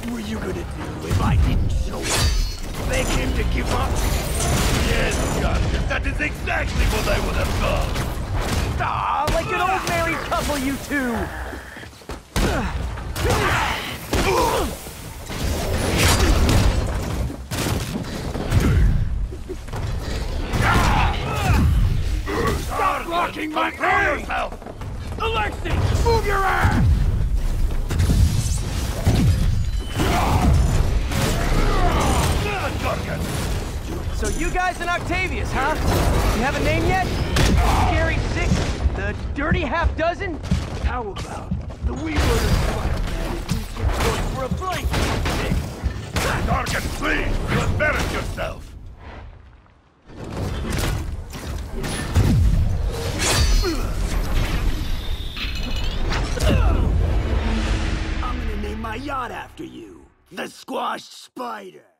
were you gonna do if I didn't show up? Beg him to give up? Yes, Gunga, that is exactly what I would have done. Ah, like an old married couple, you two! Stop blocking my way! Yourself! Alexei, move your ass! So you guys in Octavius, huh? You have a name yet? Scary Six? The Dirty Half Dozen? How about the Wee Murder Squad man who gets going for a blank? Target, please! You embarrass yourself! I'm gonna name my yacht after you. The Squashed Spider.